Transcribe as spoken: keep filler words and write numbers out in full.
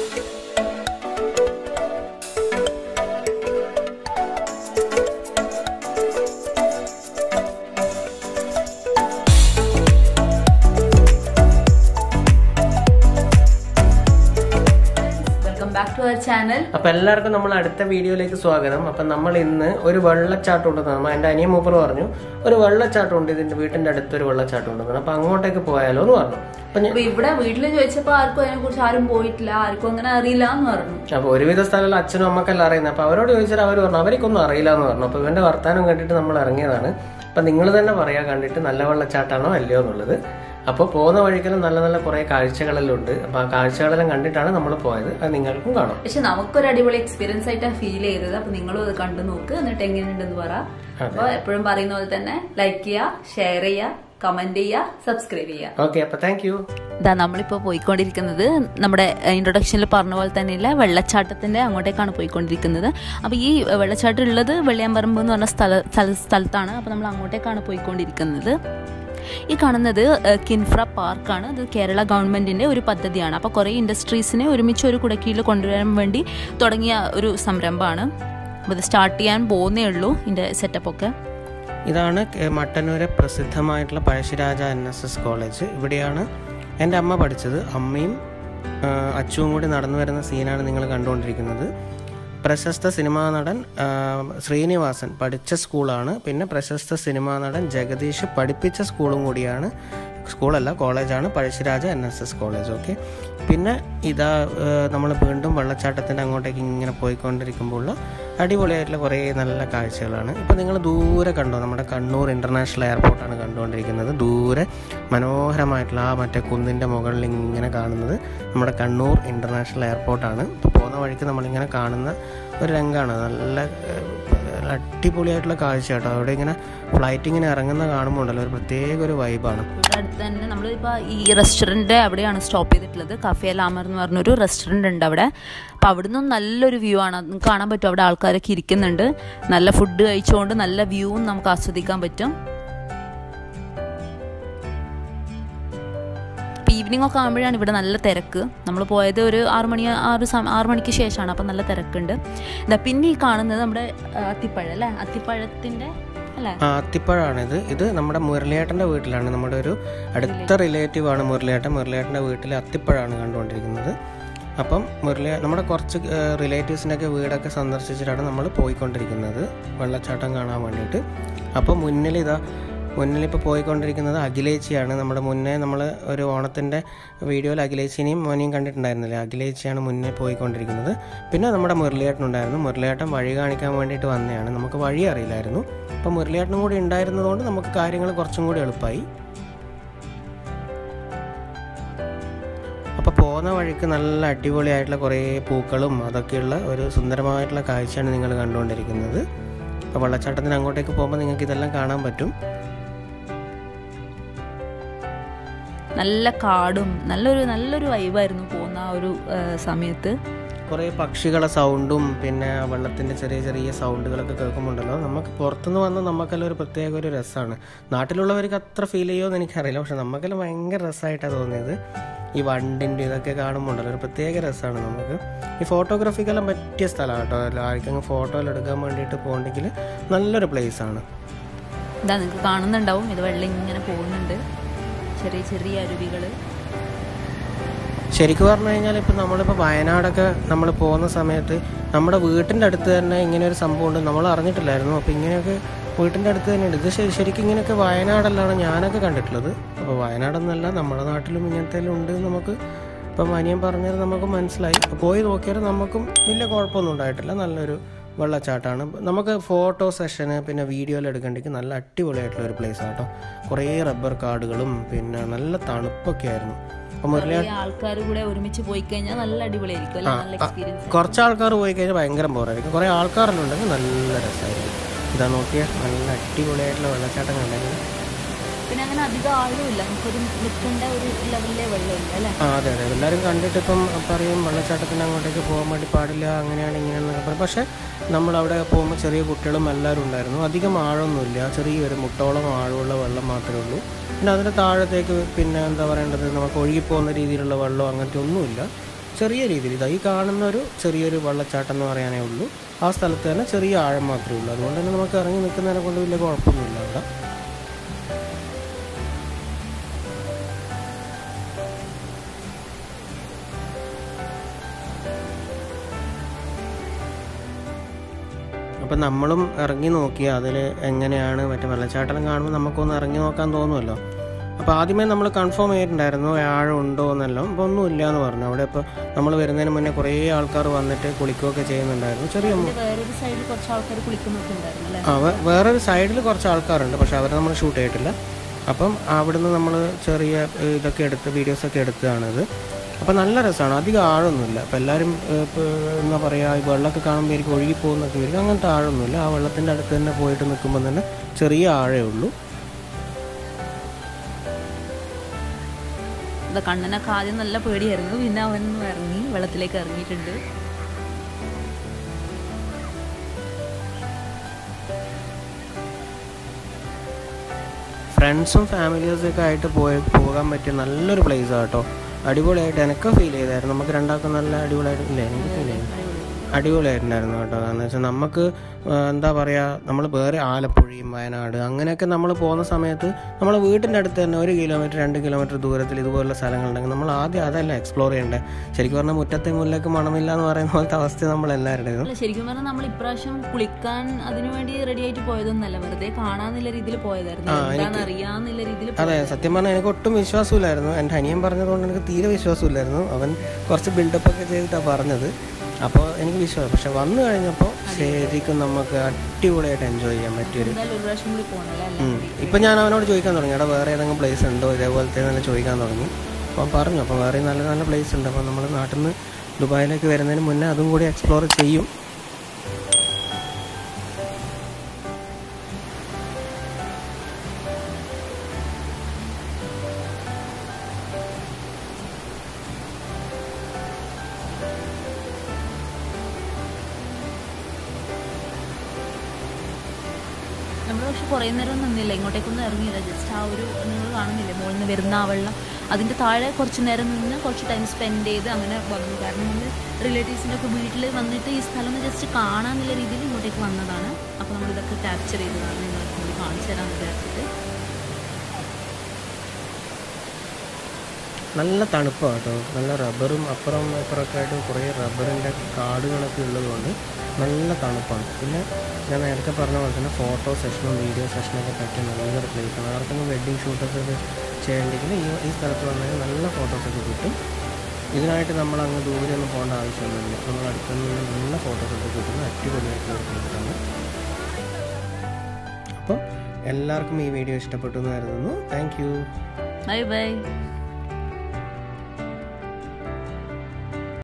Back to our channel. അപ്പോൾ എല്ലാവർക്കും നമ്മൾ അടുത്ത വീഡിയോയിലേക്ക് സ്വാഗതം. അപ്പോൾ നമ്മൾ ഇന്ന് ഒരു വെള്ളച്ചാട്ടം ഉണ്ടെന്ന് നമ്മൾ എൻ്റെ അനിയൻ മൂപ്പർ പറഞ്ഞു ഒരു വെള്ളച്ചാട്ടം ഉണ്ട് ഇതിന്റെ വീട്ടിന്റെ അടുത്ത് ഒരു വെള്ളച്ചാട്ടം ഉണ്ടെന്ന്. അപ്പോൾ അങ്ങോട്ടേക്ക് പോയാലോ എന്ന് പറഞ്ഞു. അപ്പോൾ ഇവിടെ വീട്ടിൽ ചോദിച്ചപ്പോൾ ആർക്കും അതിനെ കുറിച്ച് ആരും പോയിട്ടില്ല, ആർക്കും അങ്ങനെ അറിയില്ല എന്ന് പറഞ്ഞു. അപ്പോൾ ഒരുവിധ സ്ഥലങ്ങളിൽ അച്ഛനും അമ്മക്കെല്ലാം അറിയുന്നത്. അപ്പോൾ അവരോട് ചോദിച്ചാൽ അവർ പറഞ്ഞു അവർക്കൊന്നും അറിയില്ല എന്ന് പറഞ്ഞു. അപ്പോൾ ഇവന്റെ വർത്താനം കണ്ടിട്ട് നമ്മൾ ഇറങ്ങിയതാണ്. അപ്പം നിങ്ങൾ തന്നെ പറയാ കണ്ടിട്ട് നല്ല വെള്ളച്ചാട്ടാണോ അല്ലയോ എന്നുള്ളത്. അപ്പോൾ പോകുന്ന വഴിക്കെല്ലാം നല്ല നല്ല കുറെ കാഴ്ചകളെല്ലാം ഉണ്ട്. അപ്പൊ ആ കാഴ്ചകളെല്ലാം കണ്ടിട്ടാണ് നമ്മൾ പോയത്. അത് നിങ്ങൾക്കും കാണാം. പക്ഷെ നമുക്കൊരു അടിപൊളി എക്സ്പീരിയൻസ് ആയിട്ടാണ് ഫീൽ ചെയ്തത്. അപ്പൊ നിങ്ങളും അത് കണ്ടു നോക്ക്, എന്നിട്ട് എങ്ങനെയുണ്ടെന്ന് പറ. അപ്പൊ എപ്പോഴും പറയുന്ന പോലെ തന്നെ ലൈക്ക് ചെയ്യുക, ഷെയർ ചെയ്യുക, കമന്റ് ചെയ്യുക, സബ്സ്ക്രൈബ് ചെയ്യുക. ഓക്കെ, അപ്പൊ താങ്ക് യു. ഇതാ നമ്മളിപ്പോ പോയിക്കൊണ്ടിരിക്കുന്നത് നമ്മുടെ ഇൻട്രൊഡക്ഷനിൽ പറഞ്ഞ പോലെ തന്നെയുള്ള വെള്ളച്ചാട്ടത്തിന്റെ അങ്ങോട്ടേക്കാണ് പോയിക്കൊണ്ടിരിക്കുന്നത്. അപ്പൊ ഈ വെള്ളച്ചാട്ടം ഉള്ളത് വെള്ളിയാമ്പറമ്പ് എന്ന് പറഞ്ഞ സ്ഥല സ്ഥലത്താണ്. അപ്പൊ നമ്മൾ അങ്ങോട്ടേക്കാണ് പോയിക്കൊണ്ടിരിക്കുന്നത്. ഈ കാണുന്നത് കിൻഫ്ര പാർക്കാണ്. ഇത് കേരള ഗവൺമെന്റിന്റെ ഒരു പദ്ധതിയാണ്. അപ്പോൾ കുറേ ഇൻഡസ്ട്രീസിനെ ഒരുമിച്ച് ഒരു കുടക്കീഴിൽ കൊണ്ടുവരാൻ വേണ്ടി തുടങ്ങിയ ഒരു സംരംഭമാണ്. അപ്പോൾ ഇത് സ്റ്റാർട്ട് ചെയ്യാൻ പോകുന്നേ ഉള്ളൂ ഇതിന്റെ സെറ്റപ്പ് ഒക്കെ. ഇതാണ് മട്ടന്നൂരെ പ്രസിദ്ധമായിട്ടുള്ള Pazhassiraja N S S college. ഇവിടെയാണ് എൻ്റെ അമ്മ പഠിച്ചത്. അമ്മയും അച്ചുവും കൂടി നടന്നു വരുന്ന സീനാണ് നിങ്ങൾ കണ്ടുകൊണ്ടിരിക്കുന്നത്. പ്രശസ്ത സിനിമാ നടൻ ശ്രീനിവാസൻ പഠിച്ച സ്കൂളാണ്. പിന്നെ പ്രശസ്ത സിനിമാ നടൻ ജഗദീഷ് പഠിപ്പിച്ച സ്കൂളും കൂടിയാണ്. സ്കൂളല്ല, കോളേജാണ് Pazhassiraja N S S college. Okay, പിന്നെ ഇതാ നമ്മൾ വീണ്ടും വെള്ളച്ചാട്ടത്തിൻ്റെ അങ്ങോട്ടേക്ക് ഇങ്ങനെ പോയിക്കൊണ്ടിരിക്കുമ്പോൾ അടിപൊളിയായിട്ടുള്ള കുറേ നല്ല കാഴ്ചകളാണ്. ഇപ്പോൾ നിങ്ങൾ ദൂരെ കണ്ടോ, നമ്മുടെ കണ്ണൂർ ഇൻ്റർനാഷണൽ എയർപോർട്ടാണ് കണ്ടുകൊണ്ടിരിക്കുന്നത്. ദൂരെ മനോഹരമായിട്ടുള്ള ആ മറ്റേ കുന്നിൻ്റെ മുകളിൽ ഇങ്ങനെ കാണുന്നത് നമ്മുടെ കണ്ണൂർ ഇൻ്റർനാഷണൽ എയർപോർട്ടാണ്. ഇപ്പോൾ പോകുന്ന വഴിക്ക് നമ്മളിങ്ങനെ കാണുന്ന ഒരു രംഗമാണ്. നല്ല അടിപൊളിയായിട്ടുള്ള കാഴ്ച കേട്ടോ. അവിടെ ഇങ്ങനെ ഫ്ലൈറ്റ് ഇങ്ങനെ ഇറങ്ങുന്ന കാണുമ്പോൾ ഉണ്ടല്ലോ ഒരു പ്രത്യേക ഒരു വൈബാണ്. ഇവിടെ അടുത്ത് തന്നെ നമ്മളിപ്പോൾ ഈ റെസ്റ്റോറൻറ്റ് അവിടെയാണ് സ്റ്റോപ്പ് ചെയ്തിട്ടുള്ളത്. കഫേ ലാമർ എന്ന് പറഞ്ഞൊരു റെസ്റ്റോറൻറ്റ് ഉണ്ട് അവിടെ. അപ്പോൾ അവിടെ നിന്നും നല്ലൊരു വ്യൂ ആണ് കാണാൻ പറ്റും. അവിടെ ആൾക്കാരൊക്കെ ഇരിക്കുന്നുണ്ട്. നല്ല ഫുഡ് കഴിച്ചുകൊണ്ട് നല്ല വ്യൂവും നമുക്ക് ആസ്വദിക്കാൻ പറ്റും. ഈവനിങ് ഒക്കെ ആകുമ്പോഴാണ് ഇവിടെ നല്ല തിരക്ക്. നമ്മൾ പോയത് ഒരു ആറ് മണി ആറ് ആറ് മണിക്ക് ശേഷമാണ്. അപ്പം നല്ല തിരക്കുണ്ട്. എന്താ പിന്നെ ഈ കാണുന്നത് നമ്മുടെ അത്തിപ്പഴം അല്ലേ, അത്തിപ്പഴത്തിൻ്റെ അല്ലേ, അത്തിപ്പഴമാണിത്. ഇത് നമ്മുടെ മുരളിയേട്ടൻ്റെ വീട്ടിലാണ്. നമ്മുടെ ഒരു അടുത്ത റിലേറ്റീവ് ആണ് മുരളിയേട്ടൻ. മുരളിയേട്ടൻ്റെ വീട്ടിൽ അത്തിപ്പഴമാണ് കണ്ടുകൊണ്ടിരിക്കുന്നത്. അപ്പം മുരളിയ നമ്മുടെ കുറച്ച് റിലേറ്റീവ്സിൻ്റെയൊക്കെ വീടൊക്കെ സന്ദർശിച്ചിട്ടാണ് നമ്മൾ പോയിക്കൊണ്ടിരിക്കുന്നത് വെള്ളച്ചാട്ടം കാണാൻ വേണ്ടിയിട്ട്. അപ്പം മുന്നിൽ ഇതാ മുന്നിലിപ്പോൾ പോയിക്കൊണ്ടിരിക്കുന്നത് അഖിലേച്ചിയാണ്. നമ്മുടെ മുന്നേ നമ്മൾ ഒരു ഓണത്തിൻ്റെ വീഡിയോയിൽ അഖിലേച്ചിനെയും മോനെയും കണ്ടിട്ടുണ്ടായിരുന്നില്ലേ, അഖിലേച്ചിയാണ് മുന്നേ പോയിക്കൊണ്ടിരിക്കുന്നത്. പിന്നെ നമ്മുടെ മുരളിയേട്ടനുണ്ടായിരുന്നു. മുരളിയേട്ടൻ വഴി കാണിക്കാൻ വേണ്ടിയിട്ട് വന്നതാണ്. നമുക്ക് വഴി അറിയില്ലായിരുന്നു. അപ്പോൾ മുരളിയേട്ടനും കൂടി ഉണ്ടായിരുന്നതുകൊണ്ട് നമുക്ക് കാര്യങ്ങൾ കുറച്ചും കൂടി എളുപ്പമായി. അപ്പോൾ പോകുന്ന വഴിക്ക് നല്ല അടിപൊളിയായിട്ടുള്ള കുറേ പൂക്കളും അതൊക്കെയുള്ള ഒരു സുന്ദരമായിട്ടുള്ള കാഴ്ചയാണ് നിങ്ങൾ കണ്ടുകൊണ്ടിരിക്കുന്നത്. അപ്പോൾ വെള്ളച്ചാട്ടത്തിന് അങ്ങോട്ടേക്ക് പോകുമ്പോൾ നിങ്ങൾക്ക് ഇതെല്ലാം കാണാൻ പറ്റും. നല്ല കാടും നല്ലൊരു നല്ലൊരു വൈബായിരുന്നു പോകുന്ന ആ ഒരു സമയത്ത്. കുറേ പക്ഷികളെ സൗണ്ടും പിന്നെ വെള്ളത്തിൻ്റെ ചെറിയ ചെറിയ സൗണ്ടുകളൊക്കെ കേൾക്കുമ്പോണ്ടല്ലോ നമുക്ക് പുറത്തുനിന്ന് വന്ന് നമുക്കെല്ലാം ഒരു പ്രത്യേക ഒരു രസമാണ്. നാട്ടിലുള്ളവർക്ക് അത്ര ഫീൽ ചെയ്യുമോ എന്ന് എനിക്കറിയില്ല, പക്ഷെ നമുക്കെല്ലാം ഭയങ്കര രസമായിട്ടാണ് തോന്നിയത്. ഈ വണ്ടിൻ്റെ ഇതൊക്കെ കാണുമ്പോണ്ടല്ലോ ഒരു പ്രത്യേക രസമാണ് നമുക്ക്. ഈ ഫോട്ടോഗ്രാഫിക്കെല്ലാം പറ്റിയ സ്ഥലമാണ് കേട്ടോ. ആർക്കെങ്കിലും ഫോട്ടോയിൽ എടുക്കാൻ വേണ്ടിയിട്ട് പോകണമെങ്കിൽ നല്ലൊരു പ്ലേസാണ്. ഇതാ നിങ്ങൾക്ക് കാണുന്നുണ്ടാവും, ഇത് വെള്ളം ഇങ്ങനെ പോകുന്നുണ്ട്, ചെറിയ ചെറിയ അരുവികൾ. ശരിക്കും പറഞ്ഞു കഴിഞ്ഞാൽ ഇപ്പം നമ്മളിപ്പോൾ വയനാടൊക്കെ നമ്മൾ പോകുന്ന സമയത്ത് നമ്മുടെ വീട്ടിൻ്റെ അടുത്ത് തന്നെ ഇങ്ങനെ ഒരു സംഭവം ഉണ്ട്, നമ്മൾ അറിഞ്ഞിട്ടില്ലായിരുന്നു. അപ്പോൾ ഇങ്ങനെയൊക്കെ വീട്ടിൻ്റെ അടുത്ത് തന്നെ ഉണ്ട്. ഇത് ശരിക്കും ഇങ്ങനെയൊക്കെ വയനാടല്ലാണ് ഞാനൊക്കെ കണ്ടിട്ടുള്ളത്. അപ്പോൾ വയനാടൊന്നല്ല, നമ്മുടെ നാട്ടിലും ഇങ്ങനത്തെ ഉണ്ട്. നമുക്ക് ഇപ്പം അനിയൻ പറഞ്ഞത് നമുക്ക് മനസ്സിലായി. പോയി നോക്കിയാൽ നമുക്കും വലിയ കുഴപ്പമൊന്നും ഉണ്ടായിട്ടില്ല. നല്ലൊരു വെള്ളച്ചാട്ടമാണ്. നമുക്ക് ഫോട്ടോ സെഷന് പിന്നെ വീഡിയോയിൽ എടുക്കേണ്ടെങ്കിൽ നല്ല അടിപൊളിയായിട്ടുള്ള ഒരു പ്ലേസ് ആട്ടോ. കുറേ റബ്ബർ കാടുകളും പിന്നെ നല്ല തണുപ്പൊക്കെ ആയിരുന്നു. ആൾക്കാർ കൂടെ ഒരുമിച്ച് പോയി കഴിഞ്ഞാൽ നല്ല അടിപൊളിയായിരിക്കും. കുറച്ച് ആൾക്കാർ പോയി കഴിഞ്ഞാൽ ഭയങ്കര ബോറായിരിക്കും. കുറേ ആൾക്കാരെല്ലാം ഉണ്ടെങ്കിൽ നല്ല രസമായിരിക്കും. ഇതാ നോക്കിയാൽ നല്ല അടിപൊളിയായിട്ടുള്ള വെള്ളച്ചാട്ടം കണ്ടെങ്കിൽ പിന്നെ അങ്ങനെ അധികം ആഴമില്ല, നമുക്കൊരു നിൽക്കേണ്ട ഒരു ലെവലിലെ വെള്ളമില്ല അല്ലേ. ആ അതെ അതെ, എല്ലാവരും കണ്ടിട്ട് ഇപ്പം പറയും വെള്ളച്ചാട്ടത്തിന് അങ്ങോട്ടേക്ക് പോകാൻ വേണ്ടി പാടില്ല, അങ്ങനെയാണ് ഇങ്ങനെയാണെന്നൊക്കെ പറയും. പക്ഷേ നമ്മളവിടെ പോകുമ്പോൾ ചെറിയ കുട്ടികളും എല്ലാവരും ഉണ്ടായിരുന്നു. അധികം ആഴമൊന്നുമില്ല, ചെറിയൊരു മുട്ടോളം ആഴമുള്ള വെള്ളം മാത്രമേ ഉള്ളൂ. പിന്നെ അതിൻ്റെ താഴത്തേക്ക് പിന്നെ എന്താ പറയേണ്ടത്, നമുക്ക് ഒഴുകിപ്പോകുന്ന രീതിയിലുള്ള വെള്ളം അങ്ങനത്തെ ഒന്നുമില്ല. ചെറിയ രീതിയിൽ ഇതാ ഈ കാണുന്ന ഒരു ചെറിയൊരു വെള്ളച്ചാട്ടം എന്ന് പറയാനേ ഉള്ളൂ. ആ സ്ഥലത്ത് തന്നെ ചെറിയ ആഴം മാത്രമേ ഉള്ളൂ. അതുകൊണ്ട് തന്നെ നമുക്ക് ഇറങ്ങി നിൽക്കുന്നതിനെ കൊണ്ട് വലിയ കുഴപ്പമൊന്നുമില്ല അവിടെ. അപ്പം നമ്മളും ഇറങ്ങി നോക്കി അതിൽ എങ്ങനെയാണ് മറ്റേ വെള്ളച്ചാട്ടം കാണുമ്പോൾ നമുക്കൊന്ന് ഇറങ്ങി നോക്കാൻ തോന്നുമല്ലോ. അപ്പോൾ ആദ്യമേ നമ്മൾ കൺഫേം ചെയ്തിട്ടുണ്ടായിരുന്നു ആഴം ഉണ്ടോ എന്നെല്ലാം. അപ്പോൾ ഒന്നുമില്ല എന്ന് പറഞ്ഞു. അവിടെ ഇപ്പോൾ നമ്മൾ വരുന്നതിന് മുന്നേ കുറേ ആൾക്കാർ വന്നിട്ട് കുളിക്കുകയൊക്കെ ചെയ്യുന്നുണ്ടായിരുന്നു. ചെറിയ വേറൊരു സൈഡിൽ കുറച്ച് ആൾക്കാർ കുളിക്കുന്നുണ്ടായിരുന്നു. ആ വേറൊരു സൈഡിൽ കുറച്ച് ആൾക്കാരുണ്ട്, പക്ഷെ അവരെ നമ്മൾ ഷൂട്ട് ചെയ്തിട്ടില്ല. അപ്പം അവിടുന്ന് നമ്മൾ ചെറിയ ഇതൊക്കെ എടുത്ത് വീഡിയോസൊക്കെ എടുത്തതാണിത്. അപ്പോൾ നല്ല രസമാണ്. അധികം ആഴമൊന്നുമില്ല. അപ്പോൾ എല്ലാവരും ഇപ്പോൾ എന്താ പറയുക, ഈ വെള്ളമൊക്കെ കാണുമ്പോൾ എനിക്ക് ഒഴുകിപ്പോകുന്നൊക്കെ വരും. അങ്ങനത്തെ ആഴമൊന്നുമില്ല. ആ വെള്ളത്തിൻ്റെ അടുത്ത് തന്നെ പോയിട്ട് നിൽക്കുമ്പോൾ തന്നെ ചെറിയ ആഴമേ ഉള്ളൂ. കണ്ണനൊക്കെ ആദ്യം നല്ല പേടിയായിരുന്നു, പിന്നെ അവൻ ഇറങ്ങി വെള്ളത്തിലേക്ക് ഇറങ്ങിയിട്ടുണ്ട്. ഫ്രണ്ട്സും ഫാമിലീസൊക്കെ ആയിട്ട് പോയി പോകാൻ പറ്റിയ നല്ലൊരു പ്ലേസാണ് കേട്ടോ. അടിപൊളിയായിട്ട് എനിക്ക് ഫീൽ ചെയ്തായിരുന്നു. നമുക്ക് രണ്ടാൾക്കും നല്ല അടിപൊളിയായിട്ട് ഇല്ലേ, എനിക്ക് ഫീൽ ചെയ്തു അടിപൊളിയായിട്ടുണ്ടായിരുന്നു കേട്ടോ. കാരണം വെച്ചാൽ നമുക്ക് എന്താ പറയുക, നമ്മൾ വേറെ ആലപ്പുഴയും വയനാട് അങ്ങനെയൊക്കെ നമ്മൾ പോകുന്ന സമയത്ത് നമ്മൾ വീട്ടിൻ്റെ അടുത്ത് തന്നെ ഒരു കിലോമീറ്റർ രണ്ട് കിലോമീറ്റർ ദൂരത്തിൽ ഇതുപോലുള്ള സ്ഥലങ്ങളുണ്ടെങ്കിൽ നമ്മൾ ആദ്യം അതല്ല എക്സ്പ്ലോർ ചെയ്യേണ്ടത്. ശരിക്കും പറഞ്ഞാൽ മുറ്റത്തെ മുല്ലക്ക് മണമില്ല എന്ന് പറയുന്ന പോലത്തെ അവസ്ഥ നമ്മൾ എല്ലാവരുടെയും. ശരിക്കും പറഞ്ഞാൽ നമ്മൾ ഇപ്രാവശ്യം കുളിക്കാൻ അതിനു വേണ്ടി റെഡി ആയിട്ട് പോയതൊന്നല്ല, വെറുതെ കാണാന്നുള്ള രീതിയിൽ പോയതായിരുന്നു. അറിയാന്നുള്ള രീതിയിൽ. അതെ, സത്യം പറഞ്ഞാൽ എനിക്ക് ഒട്ടും വിശ്വാസമില്ലായിരുന്നു. എൻ്റെ അനിയൻ പറഞ്ഞതുകൊണ്ട് എനിക്ക് തീരെ വിശ്വാസമില്ലായിരുന്നു. അവൻ കുറച്ച് ബിൽഡപ്പ് ഒക്കെ ചെയ്തിട്ടാണ് പറഞ്ഞത്. അപ്പോൾ എനിക്ക് വിശ്വാസം. പക്ഷെ വന്നു കഴിഞ്ഞപ്പോൾ ശരിക്കും നമുക്ക് അടിപൊളിയായിട്ട് എൻജോയ് ചെയ്യാൻ പറ്റിയൊരു. ഇപ്പം ഞാൻ അവനോട് ചോദിക്കാൻ തുടങ്ങി, അവിടെ വേറെ ഏതെങ്കിലും പ്ലേസ് ഉണ്ടോ ഇതേപോലത്തെ നല്ല ചോദിക്കാൻ തുടങ്ങി. അപ്പം പറഞ്ഞു, അപ്പോൾ വേറെ നല്ല നല്ല പ്ലേസ് ഉണ്ട്. അപ്പോൾ നമ്മൾ നാട്ടിൽ നിന്ന് ദുബായിലേക്ക് വരുന്നതിന് മുന്നേ അതും കൂടി എക്സ്പ്ലോർ ചെയ്യും. നമ്മൾ പക്ഷെ കുറേ നേരം നിന്നില്ല, ഇങ്ങോട്ടേക്കൊന്നും ഇറങ്ങിയില്ല. ജസ്റ്റ് ആ ഒരു നിങ്ങൾ കാണുന്നില്ലേ മുകളിൽ നിന്ന് വരുന്ന ആ വെള്ളം, അതിൻ്റെ താഴെ കുറച്ച് നേരം നിന്ന് കുറച്ച് ടൈം സ്പെൻഡ് ചെയ്ത് അങ്ങനെ വന്നു. കാരണം നമ്മൾ റിലേറ്റീവ്സിൻ്റെ ഒക്കെ വീട്ടിൽ വന്നിട്ട് ഈ സ്ഥലം ഒന്ന് ജസ്റ്റ് കാണാമെന്നുള്ള രീതിയിൽ ഇങ്ങോട്ടേക്ക് വന്നതാണ്. അപ്പോൾ നമ്മളിതൊക്കെ ക്യാപ്ചർ ചെയ്തതാണ്, നിങ്ങൾക്ക് കൂടി കാണിച്ചു തരാമെന്ന് വിചാരിച്ചിട്ട്. നല്ല തണുപ്പാണ് കേട്ടോ. നല്ല റബ്ബറും അപ്പുറം ഇപ്പുറമൊക്കെ ആയിട്ട് കുറേ റബ്ബറിൻ്റെ കാടുകളൊക്കെ ഉള്ളതുകൊണ്ട് നല്ല തണുപ്പാണ്. പിന്നെ ഞാൻ നേരത്തെ പറഞ്ഞ പോലെ തന്നെ ഫോട്ടോ സെഷനും വീഡിയോ സെഷനൊക്കെ പറ്റിയ നല്ലൊരു പ്ലേസാണ്. ആർക്കെങ്കിലും വെഡ്ഡിങ് ഷൂട്ടൊക്കെ ചെയ്യണമെങ്കിൽ ഈ ഈ സ്ഥലത്ത് വന്നാൽ നല്ല ഫോട്ടോസൊക്കെ കിട്ടും. ഇതിനായിട്ട് നമ്മൾ അങ്ങ് ദൂരെ ഒന്നും പോകേണ്ട ആവശ്യമൊന്നുമില്ല. നമ്മൾ അടുത്തുനിന്ന് നല്ല ഫോട്ടോസൊക്കെ കിട്ടുന്ന അടിപൊളിയായിട്ടുള്ള പ്ലേസാണ്. അപ്പം എല്ലാവർക്കും ഈ വീഡിയോ ഇഷ്ടപ്പെട്ടു എന്ന് കരുതുന്നു. Thank you. Bye by.